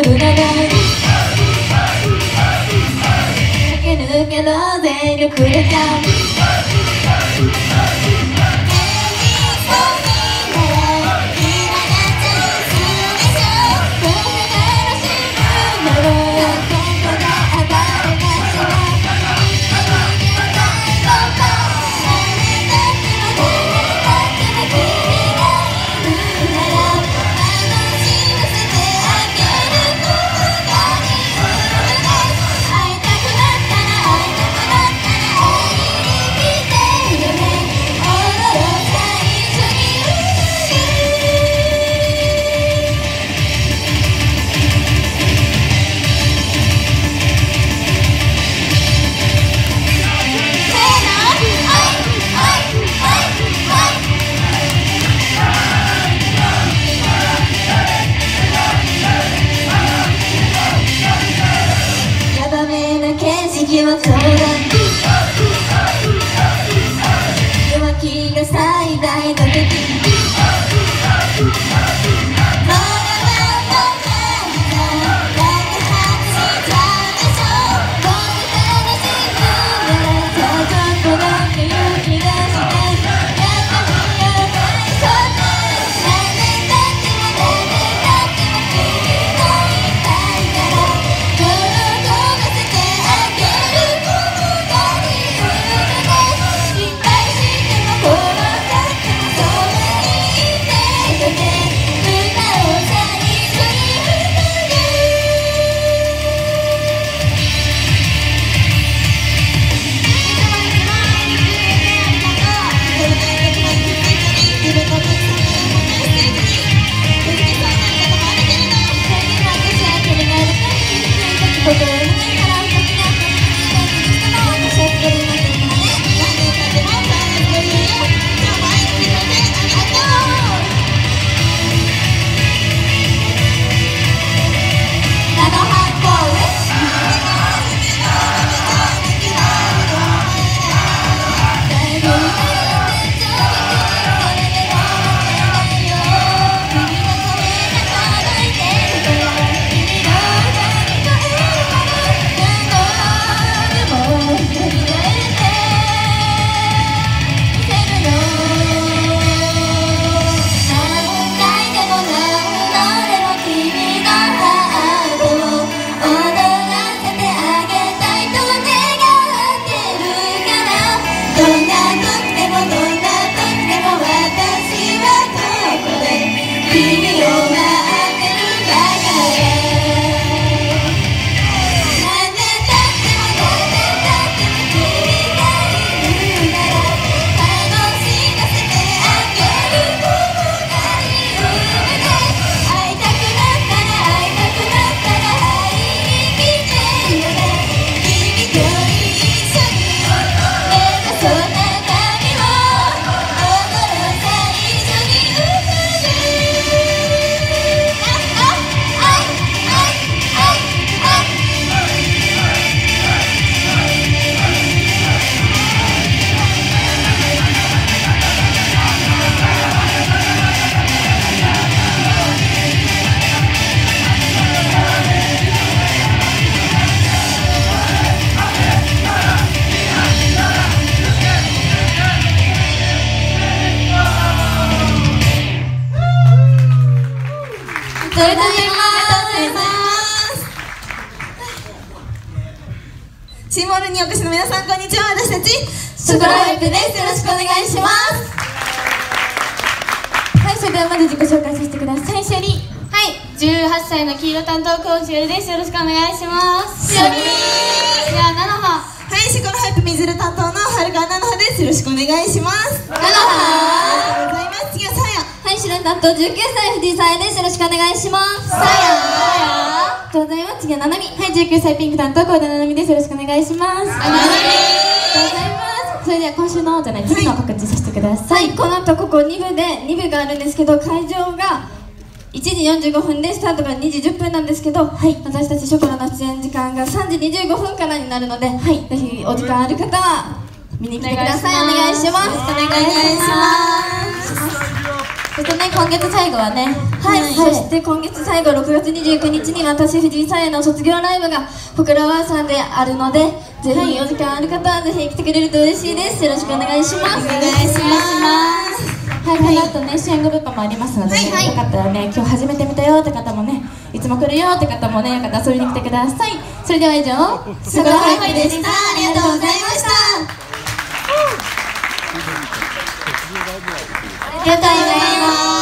なら駆け抜けろ全力でキャンプ弱気が最大の敵それではシンボルにお越しの皆さん、こんにちは。私たちショコラハイプです。よろしくお願いします。はい、それではまず自己紹介させてください。しおり。 はい、18歳の黄色担当コーチしおりです。よろしくお願いします。 しおり。 じゃあ菜の葉。 はい、ショコラハイプみずる担当のはるか菜の葉です。よろしくお願いします。 菜の葉。 ありがとうございます。次はさや。 はい、白担当19歳藤井さやです。よろしくお願いします。 さや。 ありがとうございます。次はななみ。はい、19歳ピンク担当小田ななみです。よろしくお願いします。 ななみ。 ありがとうございます。それでは今週のじゃない次の告知させてください。はい、この後ここ2部で2部があるんですけど、会場が1時45分でスタートが2時10分なんですけど、はい、私たちショコラの出演時間が3時25分からになるので、はい、ぜひお時間ある方は見に来てください。お願いします。 お願いします。 そしてね、今月最後はね、そして今月最後6月29日に私藤井さえの卒業ライブがポクラワーさんであるので、ぜひお時間ある方はぜひ来てくれると嬉しいです。よろしくお願いします。 お願いします。 この後ね、支援グループもありますので、よかったらね、今日初めて見たよって方もね、いつも来るよって方もね、よかったら遊びに来てください。それでは以上、 すごいハイプでした。ありがとうございました。ありがとうございます。